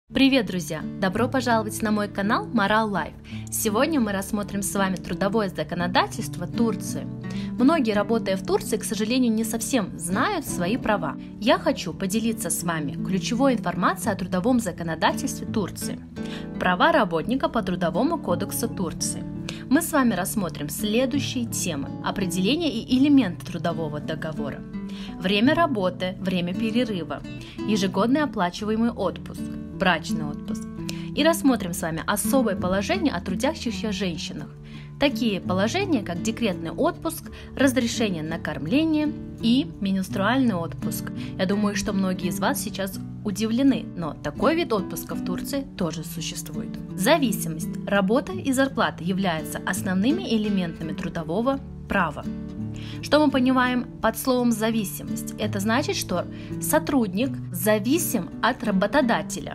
Привет, друзья! Добро пожаловать на мой канал Moral Life. Сегодня мы рассмотрим с вами трудовое законодательство Турции. Многие, работая в Турции, к сожалению, не совсем знают свои права. Я хочу поделиться с вами ключевой информацией о трудовом законодательстве Турции. Права работника по Трудовому кодексу Турции. Мы с вами рассмотрим следующие темы: определение и элементы трудового договора, время работы, время перерыва, ежегодный оплачиваемый отпуск, брачный отпуск. И рассмотрим с вами особое положение о трудящихся женщинах. Такие положения, как декретный отпуск, разрешение на кормление и менструальный отпуск. Я думаю, что многие из вас сейчас удивлены, но такой вид отпуска в Турции тоже существует. Зависимость, работа и зарплата являются основными элементами трудового права. Что мы понимаем под словом «зависимость»? Это значит, что сотрудник зависим от работодателя.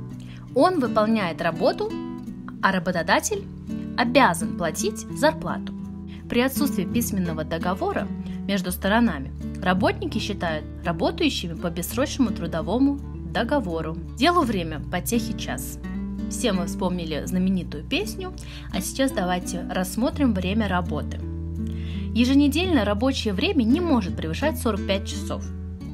Он выполняет работу, а работодатель обязан платить зарплату. При отсутствии письменного договора между сторонами работники считают работающими по бессрочному трудовому договору. Делу время, потехи час. Все мы вспомнили знаменитую песню, а сейчас давайте рассмотрим время работы. Еженедельное рабочее время не может превышать 45 часов.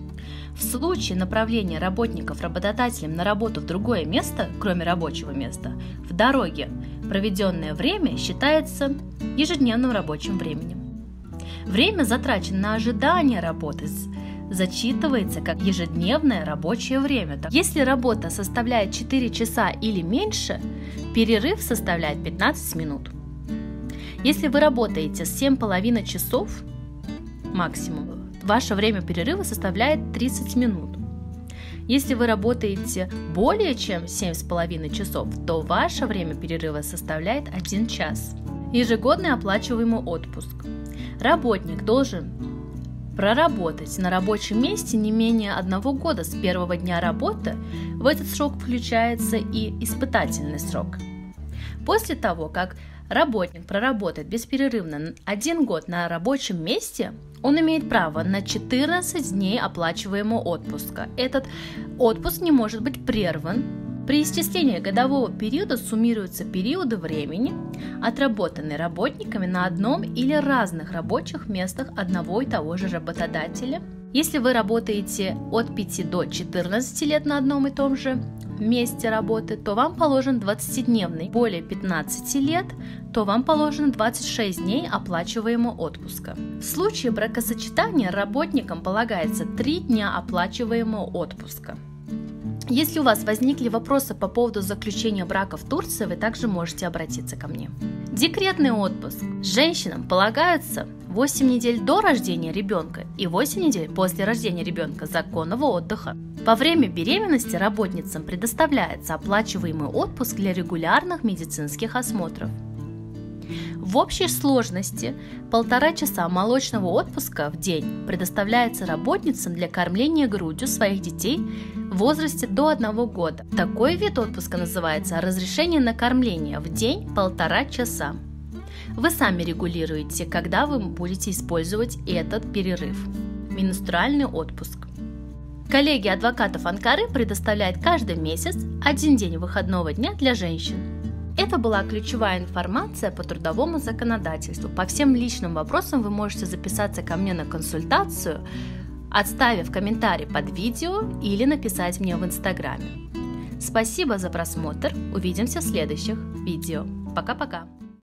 В случае направления работников работодателем на работу в другое место, кроме рабочего места, в дороге проведенное время считается ежедневным рабочим временем. Время, затраченное на ожидание работы, зачитывается как ежедневное рабочее время. Если работа составляет 4 часа или меньше, перерыв составляет 15 минут. Если вы работаете 7,5 часов максимум, ваше время перерыва составляет 30 минут. Если вы работаете более чем 7,5 часов, то ваше время перерыва составляет 1 час. Ежегодный оплачиваемый отпуск. Работник должен проработать на рабочем месте не менее 1 года с первого дня работы. В этот срок включается и испытательный срок. После того, как работник проработает бесперерывно 1 год на рабочем месте, он имеет право на 14 дней оплачиваемого отпуска. Этот отпуск не может быть прерван. При исчислении годового периода суммируются периоды времени, отработанные работниками на одном или разных рабочих местах одного и того же работодателя. Если вы работаете от 5 до 14 лет на одном и том же месте работы, то вам положен 20-дневный. Более 15 лет, то вам положено 26 дней оплачиваемого отпуска. В случае бракосочетания работникам полагается 3 дня оплачиваемого отпуска. Если у вас возникли вопросы по поводу заключения брака в Турции, вы также можете обратиться ко мне. Декретный отпуск. Женщинам полагается 8 недель до рождения ребенка и 8 недель после рождения ребенка законного отдыха. Во время беременности работницам предоставляется оплачиваемый отпуск для регулярных медицинских осмотров. В общей сложности 1,5 часа молочного отпуска в день предоставляется работницам для кормления грудью своих детей в возрасте до 1 года. Такой вид отпуска называется разрешение на кормление в день 1,5 часа. Вы сами регулируете, когда вы будете использовать этот перерыв. Менструальный отпуск. Коллегия адвокатов Анкары предоставляет каждый месяц 1 день выходного дня для женщин. Это была ключевая информация по трудовому законодательству. По всем личным вопросам вы можете записаться ко мне на консультацию, оставив комментарий под видео или написать мне в Инстаграме. Спасибо за просмотр. Увидимся в следующих видео. Пока-пока.